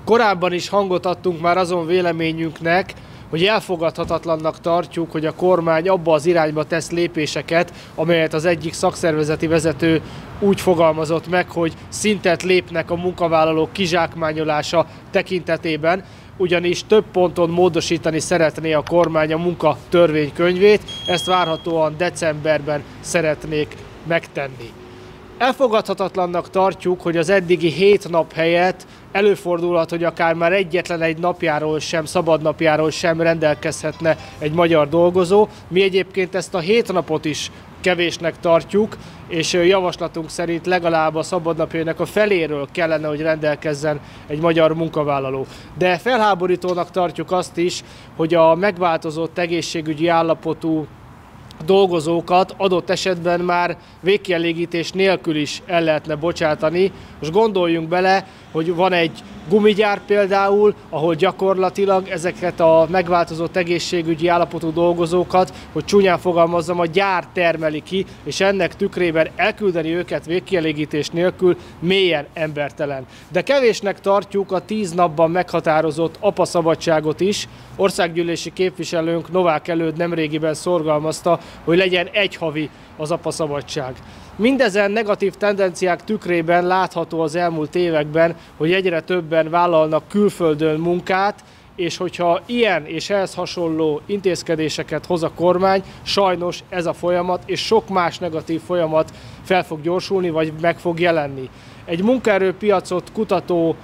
Korábban is hangot adtunk már azon véleményünknek, hogy elfogadhatatlannak tartjuk, hogy a kormány abba az irányba tesz lépéseket, amelyet az egyik szakszervezeti vezető úgy fogalmazott meg, hogy szintet lépnek a munkavállalók kizsákmányolása tekintetében, ugyanis több ponton módosítani szeretné a kormány a munkatörvénykönyvét, ezt várhatóan decemberben szeretnék megtenni. Elfogadhatatlannak tartjuk, hogy az eddigi 7 nap helyett előfordulhat, hogy akár már egyetlen egy napjáról sem, szabadnapjáról sem rendelkezhetne egy magyar dolgozó. Mi egyébként ezt a 7 napot is kevésnek tartjuk, és javaslatunk szerint legalább a szabadnapjainak a feléről kellene, hogy rendelkezzen egy magyar munkavállaló. De felháborítónak tartjuk azt is, hogy a megváltozott egészségügyi állapotú dolgozókat adott esetben már végkielégítés nélkül is el lehetne bocsátani. Most gondoljunk bele, hogy van egy gumigyár például, ahol gyakorlatilag ezeket a megváltozott egészségügyi állapotú dolgozókat, hogy csúnyán fogalmazzam, a gyár termeli ki, és ennek tükrében elküldeni őket végkielégítés nélkül mélyen embertelen. De kevésnek tartjuk a 10 napban meghatározott apaszabadságot is. Országgyűlési képviselőnk Novák Előd nemrégiben szorgalmazta, hogy legyen egy havi az apaszabadság. Mindezen negatív tendenciák tükrében látható az elmúlt években, hogy egyre többen vállalnak külföldön munkát, és hogyha ilyen és ehhez hasonló intézkedéseket hoz a kormány, sajnos ez a folyamat és sok más negatív folyamat fel fog gyorsulni, vagy meg fog jelenni. Egy munkaerőpiacot kutató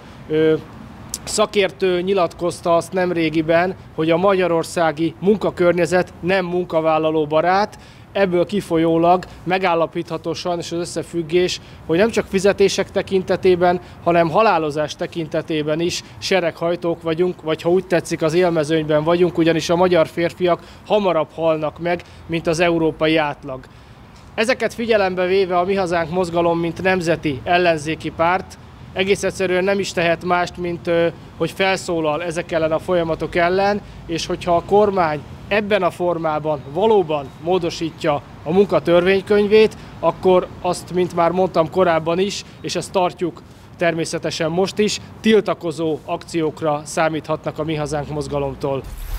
szakértő nyilatkozta azt nemrégiben, hogy a magyarországi munkakörnyezet nem munkavállalóbarát. Ebből kifolyólag megállapítható sajnos az összefüggés, hogy nem csak fizetések tekintetében, hanem halálozás tekintetében is sereghajtók vagyunk, vagy ha úgy tetszik, az élmezőnyben vagyunk, ugyanis a magyar férfiak hamarabb halnak meg, mint az európai átlag. Ezeket figyelembe véve a Mi Hazánk mozgalom, mint nemzeti ellenzéki párt, egész egyszerűen nem is tehet mást, mint hogy felszólal ezek ellen a folyamatok ellen, és hogyha a kormány ebben a formában valóban módosítja a munkatörvénykönyvét, akkor azt, mint már mondtam korábban is, és ezt tartjuk természetesen most is, tiltakozó akciókra számíthatnak a Mi Hazánk mozgalomtól.